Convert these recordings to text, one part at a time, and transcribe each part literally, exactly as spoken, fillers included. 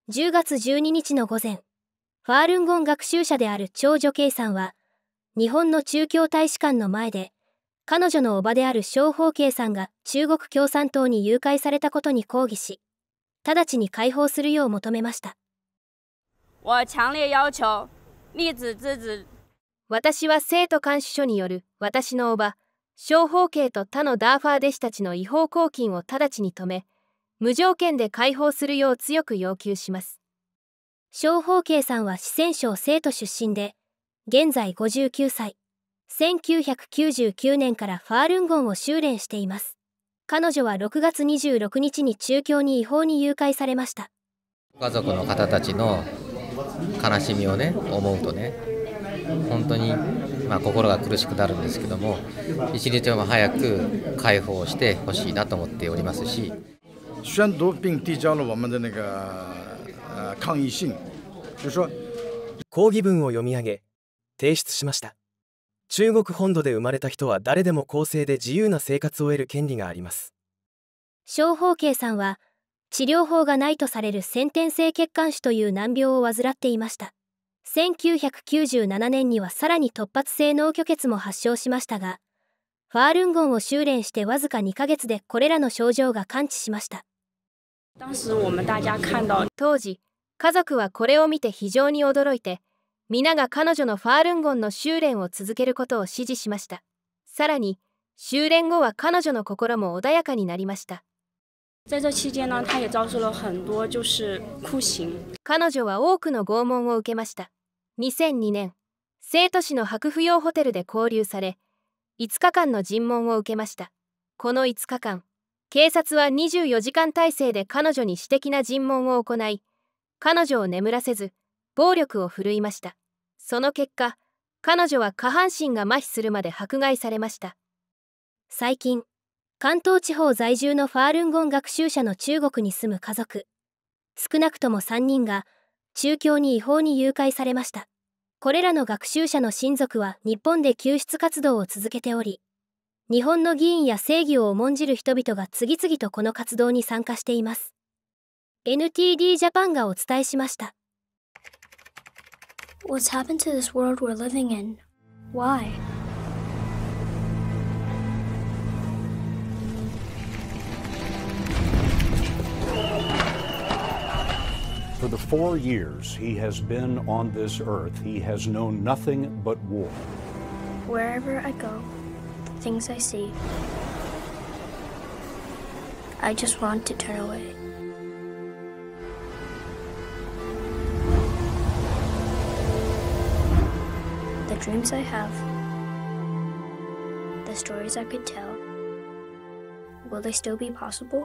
じゅうがつじゅうににちの午前、ファールンゴン学習者である張女慶さんは、日本の中共大使館の前で、彼女の叔母である張宝慶さんが中国共産党に誘拐されたことに抗議し、直ちに解放するよう求めました。 我強烈要求立即制止。 私は生徒監視所による私の叔母、張宝慶と他のダーファー弟子たちの違法拘禁を直ちに止め、無条件で解放するよう強く要求します。 張宝慶さんは四川省成都出身で、現在ごじゅうきゅうさい。せんきゅうひゃくきゅうじゅうきゅうねんからファールンゴンを修練しています。彼女はろくがつにじゅうろくにちに中共に違法に誘拐されました。 ご家族の方たちの悲しみをね、思うとね、本当に、まあ、心が苦しくなるんですけども、一日も早く解放してほしいなと思っておりますし。 宣读并递交了我们的那个呃抗议信，就是说抗議文を読み上げ提出しました。中国本土で生まれた人は誰でも公正で自由な生活を得る権利があります。 張宝慶さんは治療法がないとされる先天性血管腫という難病を患っていました。せんきゅうひゃくきゅうじゅうななねんにはさらに突発性脳虚血も発症しましたが、ファールンゴンを修練してわずかにかげつでこれらの症状が完治しました。 当時、家族はこれを見て非常に驚いて、皆が彼女のファールンゴンの修練を続けることを指示しました。さらに、修練後は彼女の心も穏やかになりました。彼女は多くの拷問を受けました。にせんにねん、成都市の白扶養ホテルで拘留され、いつかかんの尋問を受けました。このいつかかん、警察はにじゅうよじかん体制で彼女に私的な尋問を行い、彼女を眠らせず、暴力を振るいました。その結果、彼女は下半身が麻痺するまで迫害されました。 最近、関東地方在住のファールンゴン学習者の中国に住む家族、少なくともさんにんが中共に違法に誘拐されました。これらの学習者の親族は日本で救出活動を続けており、日本の議員や正義を重んじる人々が次々とこの活動に参加しています。エヌティーディー ジャパンがお伝えしました。 What's happened to this world we're living in? Why? For the four years he has been on this earth, he has known nothing but war. Wherever I go, the things I see, I just want to turn away. The dreams I have, the stories I could tell, will they still be possible?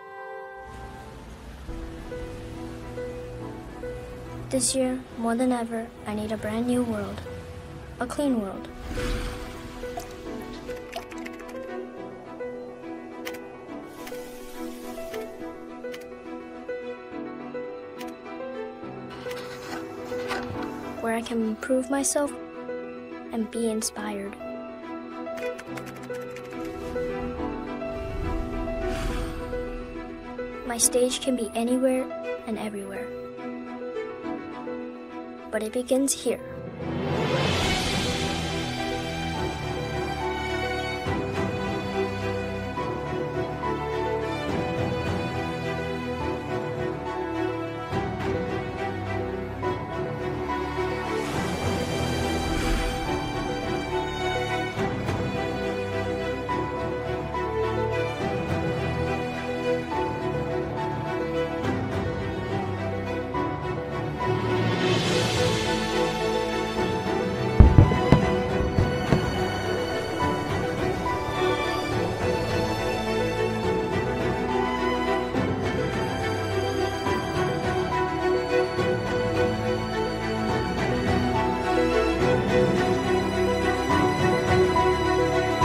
This year, more than ever, I need a brand new world, a clean world. Where I can improve myself and be inspired. My stage can be anywhere and everywhere, but it begins here.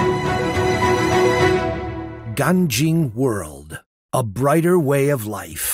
Ganjing World, a brighter way of life.